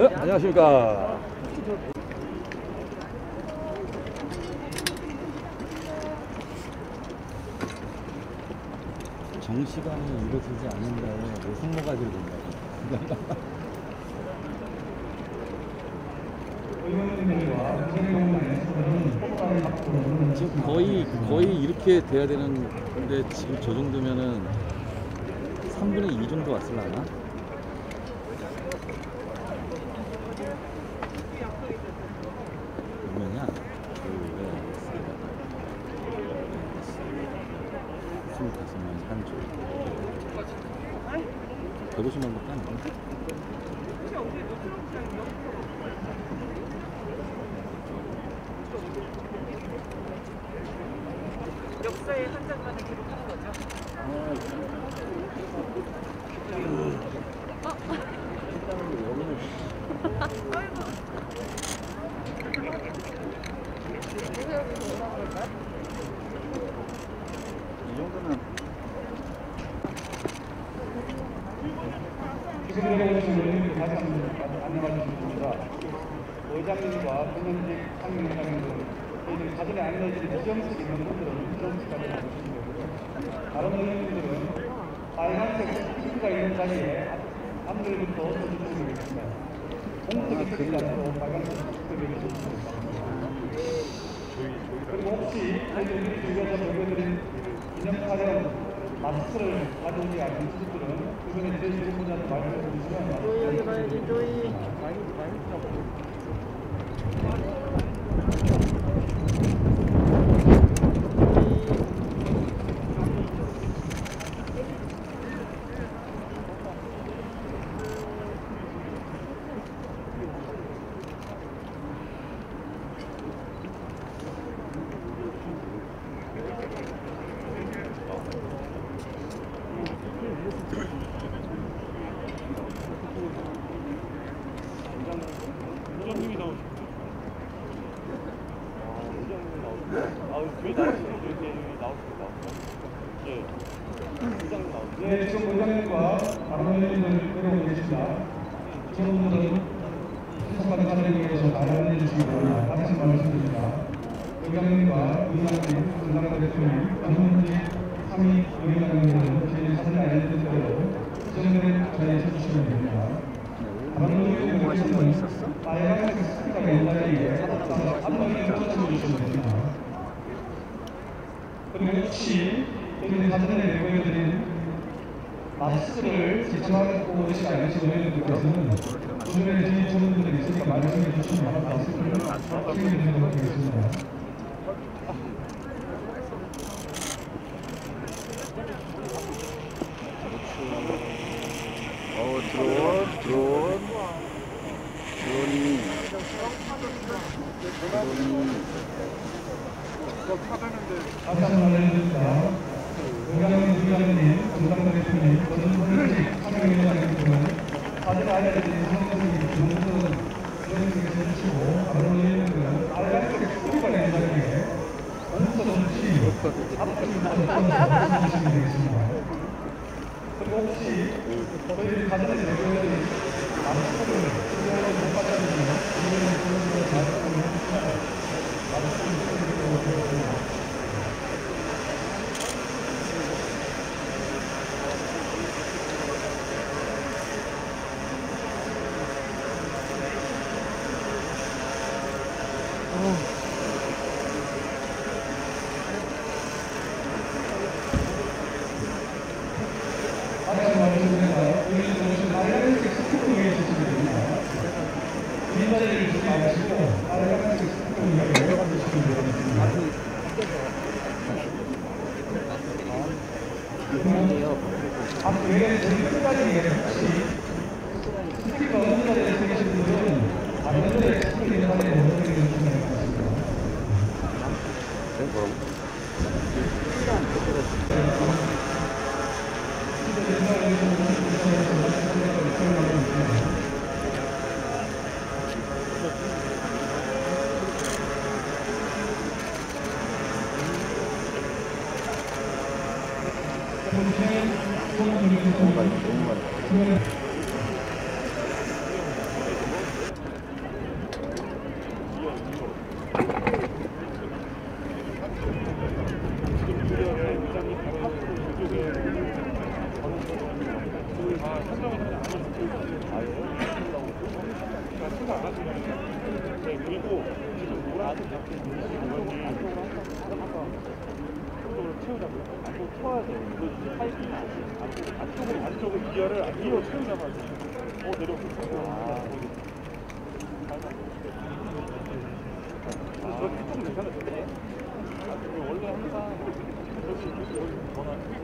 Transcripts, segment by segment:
네, 안녕하십니까. 정시간이 이루어지지 않는다에 뭐 손모가지를 본다고. 지금 거의 이렇게 돼야 되는데 지금 저 정도면은 3분의 2 정도 왔을라나? 몇 명이야? 25명 한 줄. 150명밖에 안 돼. 역사의 한 장만을 기록하는 거죠. 이 정도는 지금 오신 의원님 다시 한번 안내해 주십니다. 의장님과 변현직 상임의장님들 저희들 사전에 안내해드린 지정식 있는 분들은 지정식까지 나오시면 되고요. 다른 의원님들은 빨간색 스티커가 있는 자리에 앞들부터 서주시면 되겠습니다. 공석이 쓰지 않도록 빨간색 스티커를 써주시면 됩니다. 그리고 혹시 저희들이 주변에서 보여드린 기념 촬영 마스크를 가져오지 않은 분들은 주변에 계신 분들한테 말씀해 주시면 조이 의장님이 나오십니다. 의장님이 나오십니다. 왜 나오십니다. 예. 의장님 나오십니다. 네, 지금 의장님과 다른 의원님들 내려오고 계십니다. 저분들은 수석관 사례에 대해서 발언해 주시기 바랍니다. 다시 말씀드립니다. 의장님과 의장님, 전당대 대표님, 전문직 상임 의장님들은 저희 사전에 알려드린 대로 그 정도의 자리에 서주시면 됩니다. 다른 의원님들은 있었어? 빨간색 스티커가 있는 자리에 한 번에 붙여주시면 됩니다. 그리고 혹시 저희 사전에 보여드린 마스크를 지참하고 오시지 않으신 의원님들께서는 주변에 지인분 분들이 있으니까 말씀해 주시면 마스크를 책임지도록 하겠습니다. 다시 한번 알려드립니다. 의장님, 부장님, 전당대 대표님, 전문직 상임위원장님들은 사전에 알려드린 상임위원장님 전문은 의원님께서 해주시고 다른 의원님들은 빨간색 스티커가 있는 자리에 공석 없이 앞으로 해주시면 되겠습니다. 그리고 혹시 저희들이 사전에 내려드린 마스크를 수령을 못 받으시면 의원님들은 말씀을 해주시면 마스크를 수령을 드리도록 다시 말씀드립니다. 우리 정신 빨간색 스티커 위에 주시면 됩니다. 빈자리를 주지 마시고 빨간색 스티커 위에 주시면 되겠습니다. 앞에 저희 끝까지 혹시 스티커 없는 자리에 서 계신 분들은 다른 분들의 스티커 있는 자리에 못 들게 해주시면 되겠습니다. 쳐야 돼. 이거 파이프는 안쪽을 기어를 안쪽으로 채우 잡아야 돼. 내려오고 있어. 저기 좀 괜찮은데? 원래 항상 저기 전화.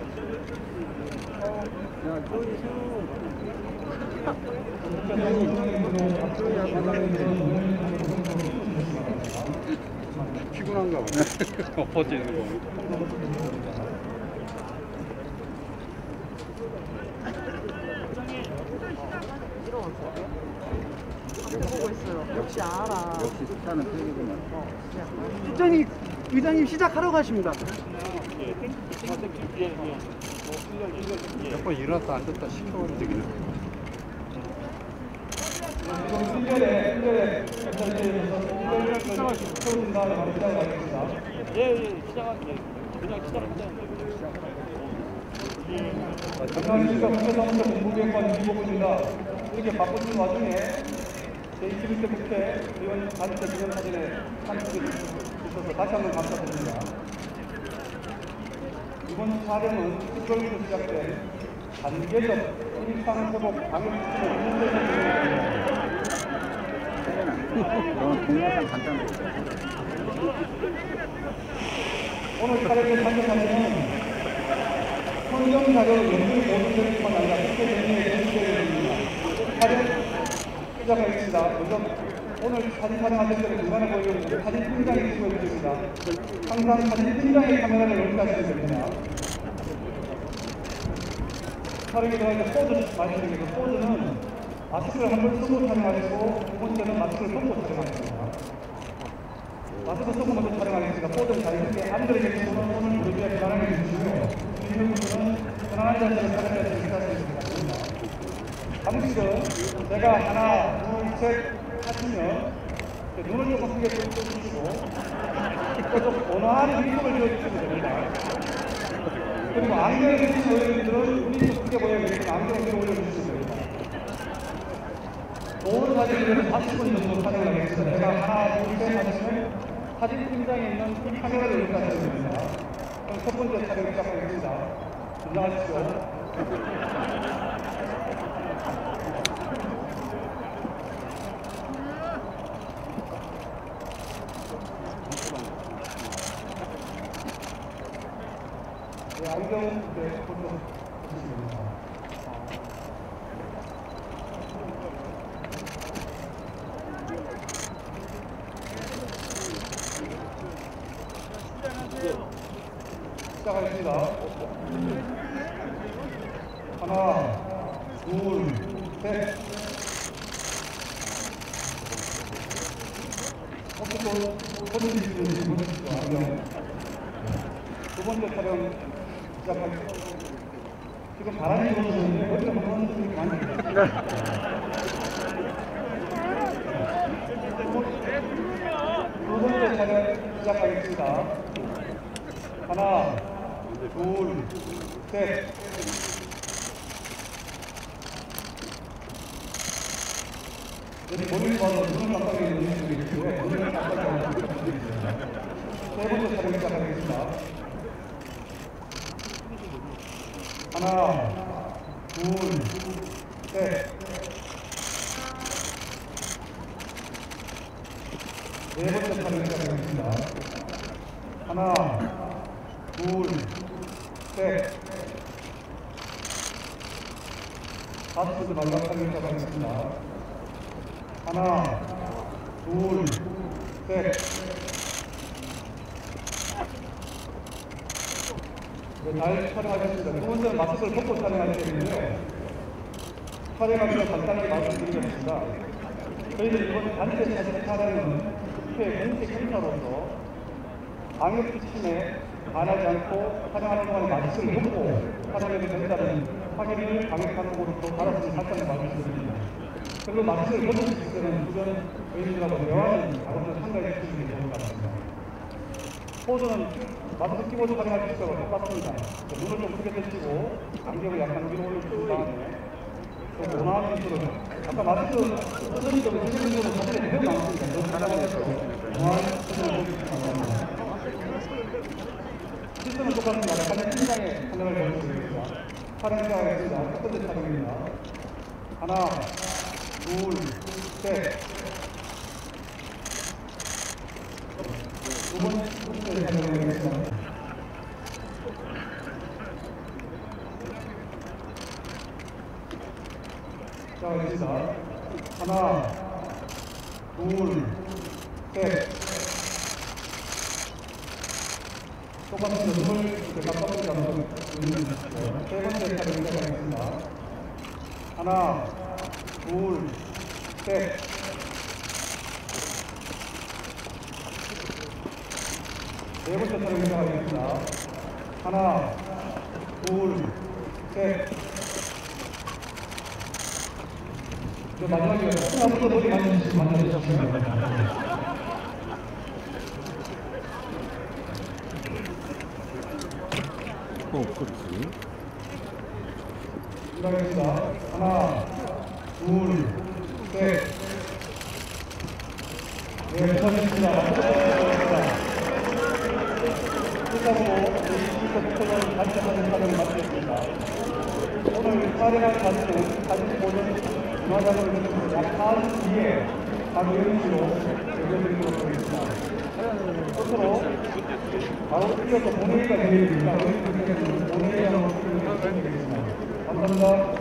피곤한가 보네. 엎어지는 거. 보고 있어요. 역시 알아. 역시 숫자는 틀리구만. 의장님 시작하러 가십니다. 몇 번 일어났다 앉았다 시켜가지고 되겠네. 안녕하십니까. 국회사무소 공무기획관 이보근입니다. 이렇게 바쁜 와중에 제21대 국회 의원 단체 기념사진에 참석해 주셔서 다시 한번 감사드립니다. 이번 촬영은 10월부터 시작된 단계적 일상회복 방역수칙을 문제에서 진행됩니다. 동영상 간단하게. 오늘 촬영에 참석하시는 환경자료 연구 보조제뿐만 아니라 국회 정리의 연구제입니다. 촬영 시작하겠습니다. 먼저 오늘 사진 촬영하실 때는 중간에 보이는 사진 팀장이 수고해 주십니다. 항상 사진 팀장의 카메라를 연결하시면 됩니다. 촬영에 들어갈 때 포즈 말씀드리겠습니다. 포즈는 마스크를 한 번 쓰고 촬영하시고 두 번째는 마스크를 벗고 촬영하십니다. 마스크 쓰고 먼저 촬영하겠습니다. 포즈는 자유롭게 앉아 계신 분은 손을 무릎 위에 편안하게 해주시고요. 있는 분은 편안한 자세로 촬영할 수 있습니다. 방식은 제가 하나, 둘, 셋 하시면 눈을 조금 크게 떠주시고 좀 온화한 미소를 지어주시면 됩니다. 그리고 안경을 쓰신 어린이들은 눈이 좀 크게 보여야 되니까 안경을 위로 올려주시면 됩니다. 좋은 사진을 40분 정도 촬영을 하겠습니다. 제가 하나, 둘, 셋 하시면 사진 팀장에 있는 카메라를 연결하시면 됩니다. 그럼 첫 번째 촬영 시작하겠습니다. 긴장하십시오. 네, 안경 보통 보시면 시작하겠습니다. 하나, 둘, 셋. 혹시 또 사진 있으신 분 안녕. 두 번째 촬영 시작하겠습니다. 지금 바람이 불어오는데 어디서 그런 분들이 많이 계세요. 두 번째 촬영 시작하겠습니다. 하나, 둘, 셋. 여기 머리를 봐도 눈을 깜빡이는 분들이 계시고요. 눈을 깜빡이는 분들이 계세요. 세 번째 촬영 시작하겠습니다. 하나, 둘, 셋. 네 번째 촬영 시작하겠습니다. 하나, 둘, 셋. 다섯 번째 마지막 촬영 시작하겠습니다. 하나, 둘, 셋. 네, 잘 촬영하셨습니다. 두 번째는 마스크를 벗고 촬영하셔야 되는데 촬영하면서 간단하게 말씀드리겠습니다. 저희는 이번 단체 사진 촬영은 국회 공식 행사로서 방역 지침에 반하지 않고 촬영하는 동안에 마스크를 벗고 촬영해도 된다는 확인을 방역당국으로부터 받았음을 다시 한번 말씀드립니다. 그리고 마스크를 벗으실 때는 주변 의원들하고 대화는 아무튼 참가해 주시는 게 좋을 것 같습니다. 포즈는 마스크 끼고 촬영할 때와 똑같습니다. 눈을 좀 크게 뜨시고 안경을 약간 위로 올려주신 다음에 좀 온화한 미소로 아까 마스크 쓰는 점에 쓰시는 분은 사진에 매우 많습니다. 너무 잘하셔서 온화한 미소를 보여주시기 바랍니다. 순서는 똑같습니다. 사진 팀장의 판단을 보여드리겠습니다. 촬영 시작하겠습니다. 첫 번째 촬영입니다. 하나, 둘, 셋. 두 번째 촬영이겠습니다. 자, 알겠습니다. 하나, 둘, 셋. 똑같은 점을 이렇게 깜빡이지 않고 세 번째 촬영 시작하겠습니다. 하나, 둘, 셋. 네 번째 촬영 시작하겠습니다. 하나, 둘, 셋. 마지막에 한번더 머리 만져주셨습니다. 그렇지. 시작하겠습니다. 하나, 둘, 셋. 네, 감사합니다. 끝으로 저희 단체 사진 촬영을 마치겠습니다. 오늘 촬영한 사진은 사진 보존 문화자료를 약 4주 뒤에 바로 연시로 전해드리도록 하겠습니다. 끝으로 바로 이어서 본회의가 진행됩니다. 본회의장으로 진행되겠습니다. 감사합니다.